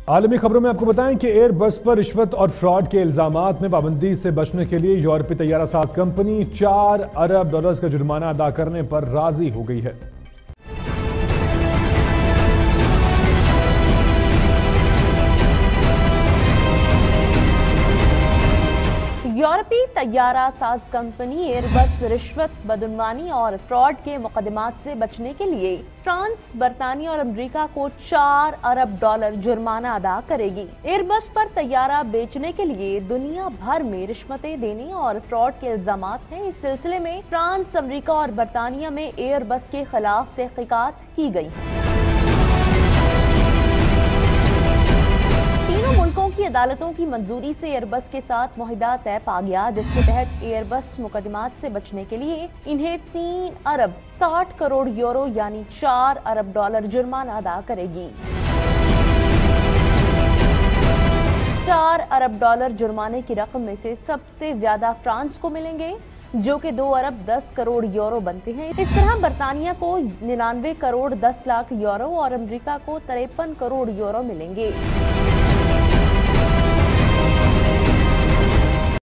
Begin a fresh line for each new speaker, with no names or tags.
عالمی خبروں میں آپ کو بتائیں کہ ایئر بس پر رشوت اور فراڈ کے الزامات میں پابندی سے بچنے کے لیے یورپی طیارہ ساز کمپنی $4 ارب کا جرمانہ ادا کرنے پر راضی ہو گئی ہے۔
یورپی طیارہ ساز کمپنی ایئر بس رشوت، بدعنوانی اور فراڈ کے مقدمات سے بچنے کے لیے فرانس، برطانیہ اور امریکہ کو $4 ارب جرمانہ ادا کرے گی۔ ایئر بس پر طیارہ بیچنے کے لیے دنیا بھر میں رشوتیں دینے اور فراڈ کے الزامات ہیں۔ اس سلسلے میں فرانس، امریکہ اور برطانیہ میں ایئر بس کے خلاف تحقیقات کی گئی ہیں۔ تینوں ملکوں کی عدالتوں کی منظوری سے ایئر بس کے ساتھ معاہدہ طے پا گیا، جس کے تحت ایئر بس مقدمات سے بچنے کے لیے انہیں €3.60 ارب یعنی $4 ارب جرمانہ ادا کرے گی۔ $4 ارب جرمانے کی رقم میں سے سب سے زیادہ فرانس کو ملیں گے، جو کہ €2.10 ارب بنتے ہیں۔ اس طرح برطانیہ کو €99.10 لاکھ اور امریکہ کو €53 کروڑ ملیں گے۔